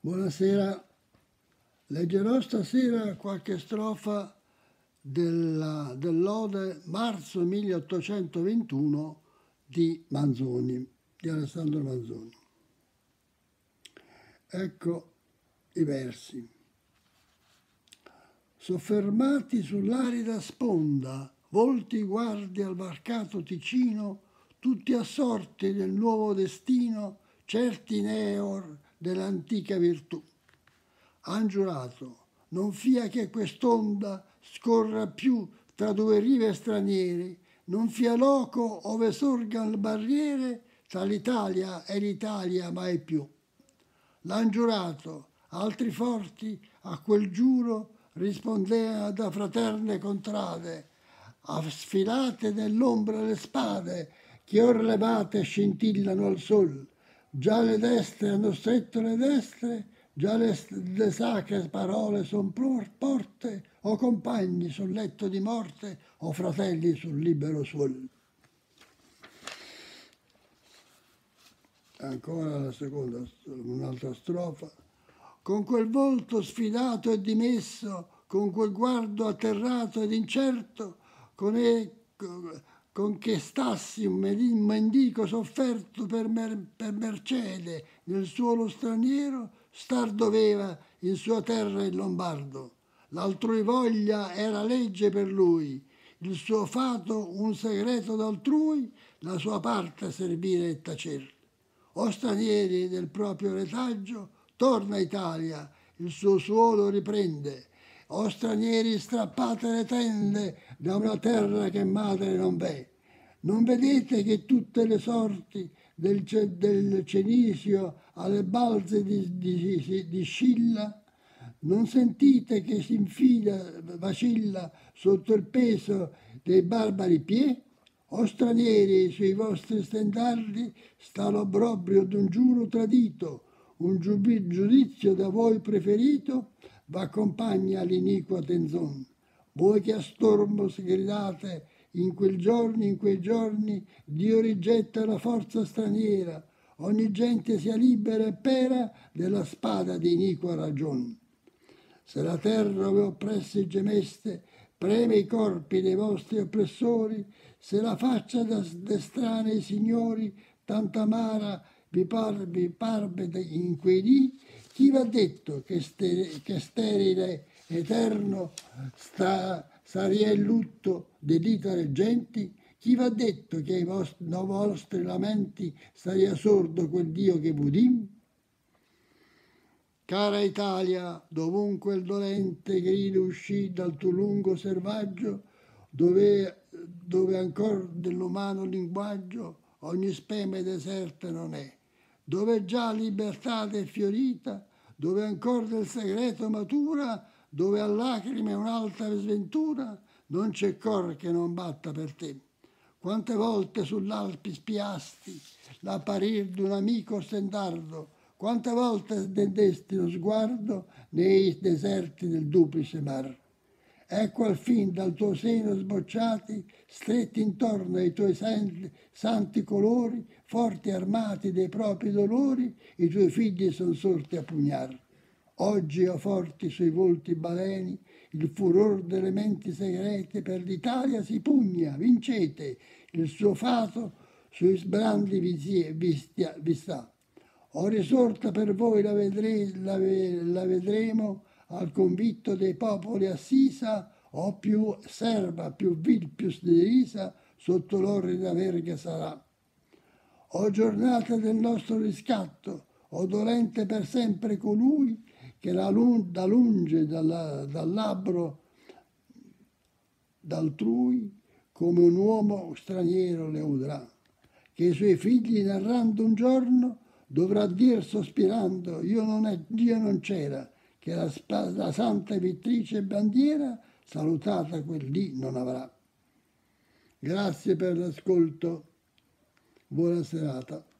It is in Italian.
Buonasera, leggerò stasera qualche strofa dell'Ode Marzo 1821 di Manzoni, di Alessandro Manzoni. Ecco i versi. Soffermati sull'arida sponda, volti guardi al varcato Ticino, tutti assorti nel nuovo destino, certi neor dell'antica virtù. Han giurato, non fia che quest'onda scorra più tra due rive straniere, non fia loco ove sorgan barriere tra l'Italia e l'Italia mai più. L'han giurato, altri forti a quel giuro rispondevano da fraterne contrade, a sfilate nell'ombra le spade che or levate scintillano al sol. Già le destre hanno stretto le destre, già le sacre parole son porte, o compagni sul letto di morte, o fratelli sul libero suol. Ancora la seconda, un'altra strofa. Con quel volto sfidato e dimesso, con quel guardo atterrato ed incerto, con che stassi un mendico sofferto per mercede nel suolo straniero, star doveva in sua terra il lombardo. L'altrui voglia era legge per lui, il suo fato un segreto d'altrui, la sua parte servire e tacer. O stranieri del proprio retaggio, torna Italia, il suo suolo riprende. O stranieri strappate le tende da una terra che madre non v'è. Non vedete che tutte le sorti del Cenisio alle balze di Scilla? Non sentite che si infila, vacilla sotto il peso dei barbari piedi? O stranieri sui vostri stendardi sta l'obbrobrio d'un giuro tradito, un giudizio da voi preferito v'accompagna l'iniqua tenzon. Voi che a stormo sgridate in quei giorni, Dio rigetta la forza straniera, ogni gente sia libera e pera della spada di iniqua ragion. Se la terra ove oppressi gemeste, preme i corpi dei vostri oppressori, se la faccia de strani signori tanta amara vi parve in quei dì, chi v'ha detto che sterile eterno saria il lutto de dita reggenti? Chi v'ha detto che ai vostri lamenti saria sordo quel Dio che v'udì? Cara Italia, dovunque il dolente grido uscì dal tuo lungo selvaggio, dove ancor dell'umano linguaggio ogni speme deserta non è, dove già libertà è fiorita, dove ancor del segreto matura, dove a lacrime un'altra sventura, non c'è cor che non batta per te. Quante volte sull'Alpi spiasti l'apparir d'un amico stendardo, quante volte tendesti lo sguardo nei deserti del duplice mar. Ecco al fin dal tuo seno sbocciati, stretti intorno ai tuoi santi colori, forti armati dei propri dolori, i tuoi figli son sorti a pugnar. Oggi o forti sui volti baleni, il furor delle menti segrete per l'Italia si pugna, vincete, il suo fato sui sbrandi vi sta. O risorta per voi la vedremo al convitto dei popoli assisa, o più serva, più vil, più derisa, sotto l'orrida verga sarà. O giornata del nostro riscatto, o dolente per sempre colui che da lunge dal labbro d'altrui come un uomo straniero le udrà, che i suoi figli narrando un giorno dovrà dir sospirando Dio non c'era, che la santa vittrice bandiera salutata quel dì non avrà. Grazie per l'ascolto, buona serata.